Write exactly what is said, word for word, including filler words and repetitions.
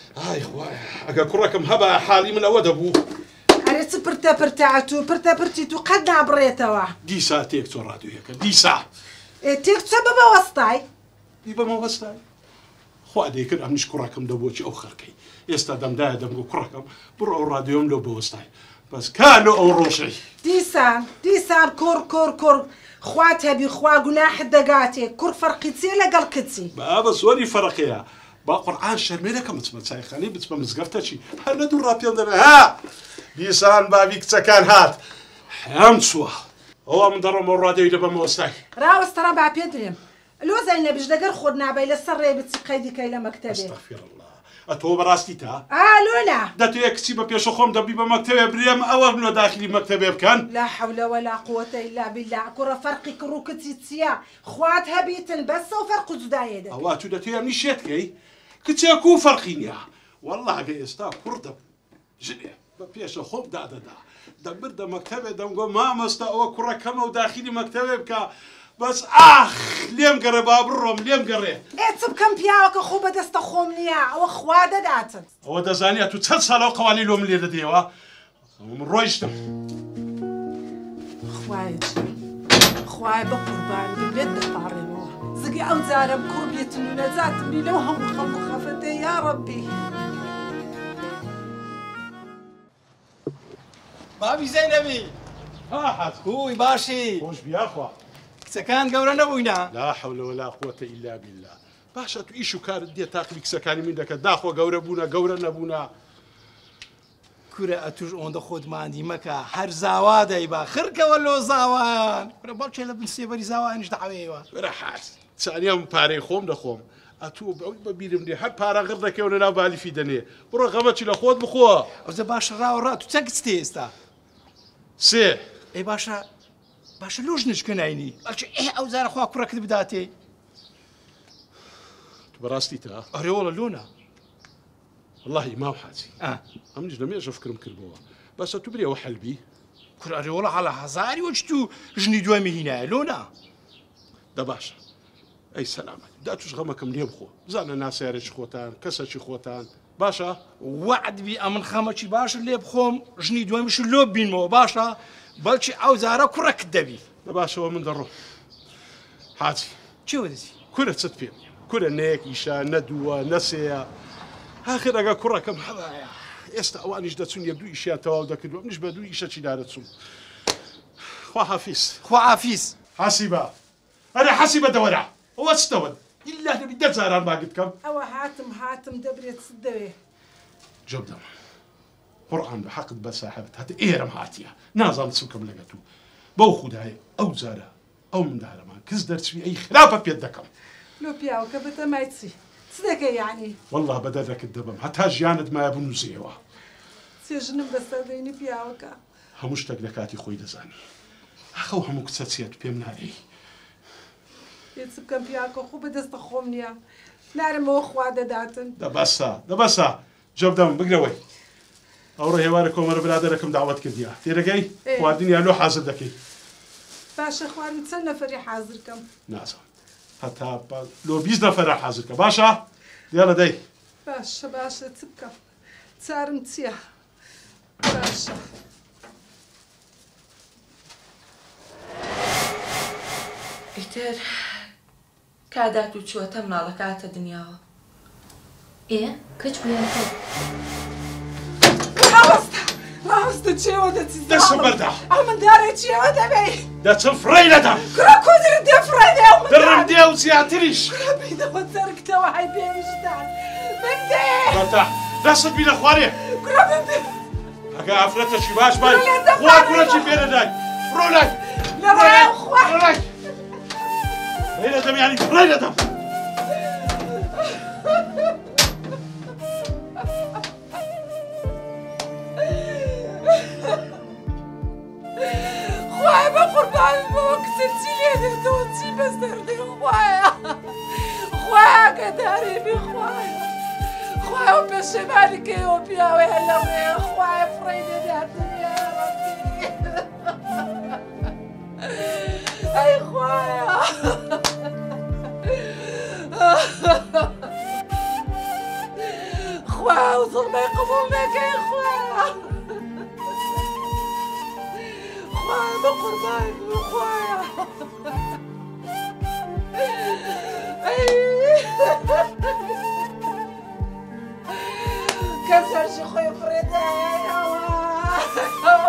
ئای خوایە ئەگە کوڕەکەم هەبا حاڵی من ئەوە دەبوو. ئەرێ چ پرتە پرتاعت و پرتە پرتی تو قەت نابڕێتەوە. دیسا تێک چۆ ڕادیۆیەکە دیسا. تێک چە بە بەوەستای؟ دی بەمەوەستای. خوا دەیکرد ئەمنیش کوڕەکەم دەبۆچی ئەو خەرکەی. ئێستا دەمدایە دەمگو کوڕەکەم بڕۆ ئەو ڕادیۆم لەو بەوەستای. بەس کالۆ ئەو ڕۆژەی. دیسان دیسان کوڕ کوڕ کوڕ خوات هەبی خوا گوناحت دەگاتێ کوڕ فەرقی چییە لەگەڵ کچی؟ بابە زۆری فەرقەیە. با قورئان شەرمێنەکەم بچمە چایخانەی بچمە مزگەفتە چی هەر لە دوو ڕاپێڵ دەبێ ها دیسان بابی کچەکان هات هەم چووە ئەوە من دەڕۆمەوە ڕادیۆی دەبەمە وەستای ڕاوەستەڕە با پێ درێم لۆ زەینەبیش دەگەر خۆت نابەی لەسەر ڕێ بچی قەیدیکەی لە مەکتەبێ ئەستەغفیرڵڵا ئەتۆ بەڕاستی تا ئالۆنا دەتوێت کچی بە پێشە خۆم دەبی بە مەکتەبێ برێم ئەوە لە داخلی مەکتەبێ بکەن لا حەولە وەلا قووەتە ئیلا بیللا کوڕە فەرقی کڕ و کچی چییە خوات هەبیتن بەسە و فەرق و جودایە دەبێت ئەوا تو دەتوێت ئەمنی شێتکەی کچێک و فەرقی نییە وەڵڵا ئەگە ئێستا کوڕ دەم ژنێ بە پێشە خۆم دادەدا دەبردە مەکتەبێ دەمگۆ مامۆستا ئەوە کوڕەکەمە و داخلی مەکتەبێ بکە بەس ئاخ لێم گەڕێ با بڕۆم لێم گەڕێ ئێ چ بکەم پیاوەکە خۆ بەدەستە خۆم نییە ئەوە خوا دەداتن ئەوە دەزانێت تو چەند ساڵەوە قەوانی لۆم لێ دەدێەوە من ڕۆیشتم خوایە خوایە بە قوربان بێت دەپاڕێنەوە زگی ئەو جارم کوڕ بێتن و نەجاتم بی لەو هەموو خەڵکو خەفەتێ یا ڕەبی بابی زەینەبی ها حەز کوی باشی خۆش بیاخوا کچەکان گەورە نەبووینە لا حول ولا قوة إلا بالله باشە تو ئیش و کارت دێ تاقلی کچەکانی من دەکەت داخۆ گەورە بوونە گەورە نەبوونە کورە ئەتوش ئەوەندە خۆت ماندی مەکە هەر زاوا دەیبا خرکەوە لۆ زاوایان کورە بەڵکێ لە بن سێبەری زاوایانش دەعوێەوە وەرە حاز چانیام پارەی خۆم دەخۆم ئەتوو بەوەی بەبیرم دێ هەر پارە غڕ دەکەونە ناو بالیفی دەنێ بڕۆ غەمەچی لە خۆت بخۆ ئەوزە باشە ڕاوەڕا تو چەند کچ تێ ئێستا سێ ئەی باشە باشە لۆژ نشکناینی بەڵکێ ئێ ئەو زارە خوا کوڕەکەت بداتێ تو بەڕاستی تا ئەرێوەڵە لۆنە واللهی ماو حاجی ئەمنیش لەمێژە فکرم کردبەوە باشە تو برێەوە حەلبی کورە ئەرێوەڵە هەڵە هەزاری وەچ تو ژنی دوای هینایە لۆنە دە باشە ئەی سەلامەت دا توش غەمەکەم لێ بخۆ بزانە ناسیارێکی خۆتان کەسەکی خۆتان باشە وعدبی ئەمن خەمەکی باشە لێ بخۆم ژنی دوایمش لۆ بینمەوە باشە بەڵکی ئەو زارە کوڕەکت دەبی دە باشەوە من دەڕۆ حاجی چێوە دەزی کورە چت پێم کورە نەیەک ئیشە نەدووە نەسەیە آخر ئەگە کوڕەکەم هەڵایە ئێستا ئەوانیش دەچون یە دوو ئیشیان تەواو دەکردووە منیش بە دوو ئیشەکی دارەچوم خوا حافیز خوا عافیز حەسیبە ئەرێ حەسیبە دەوەرە ئەوە چتەوە ئیلا دەبی دە جاران باگت بکەم ئەوە هاتم هاتم دەبرێت چ دەوێ جەبدەم قورئان بە حەقت بە ساحەبت هاتە ئێرەم هاتیە نازانم چ بکەم لەگە تو بەو خودایە ئەو جارە ئەو منداڵەمان کەس دەرچوی ئەی خراپە پێت دەکەم لۆ پیاوەکە بەتەمای چی چ دەکەی یعنی والله بە دەردەکت دەبم هەتا ژیانت مایە بنووسیەوە چێژنم بەسەردەینی پیاوەکە هەموو شتێک لە کاتی خۆی دەزانی ئەخەو هەموو کچە چێت پێم نادەی پێ چ بکەم پیاکە خۆ بەدەستە خۆم نییە نارمەوە خوا دەداتن دەبەسە دەبەسە جەبدەم بگرەوەی ئەوڕۆ هێوارە کۆمەرە برادەرەکەم داوەت کردیە تێرەگەی خواردنیان لۆ حازر دەکەی باشە خوارد چەند نەفەری حازرکەم نازانم هەتا لۆ بیست نەفەرە حازرکە باشە دیارە دەی باشە باشە چ بکەم چارم چییە باشە ئیتر کادات و چووەتە مناڵەکە هاتە دنیاوە ئێ کەچ بوویان تۆ ڕاوەستە ڕاوەستە چێوە دەچیت دەستم بەردا ئەو منداڵێ چێوە دەبێ دەچم فڕی لەدەم کرا کۆدرت دێ فڕی دێ ئەو دڕم دێ و زیاتریش بینەوە جەرگتەوە هەی پێویستان من دێ بەتا دەست بینە خوارێ کرا من دێ ئەگە ئافرەتەشی باش بای خوا کوڕەکی پێدەدای بڕۆ لای لە ڕێم خوا بڕۆ لای فڕی لەدەم یانی فڕی لەدەم خوایە بە قوربانمەوە کچە چی لێ دێتەوە چی بەسەردێ خوایە خوایە ئاگادارێنی خوایە خوایە و پێشێمانیکەیەوە پیاوەیە لە ڕێ خوایە فڕی دەداتن یا ڕەبی ئەی خوایە خويا وظلمي قبولك يا خويا خويا من قرباني خويا كم ترجي خويا فريدة يا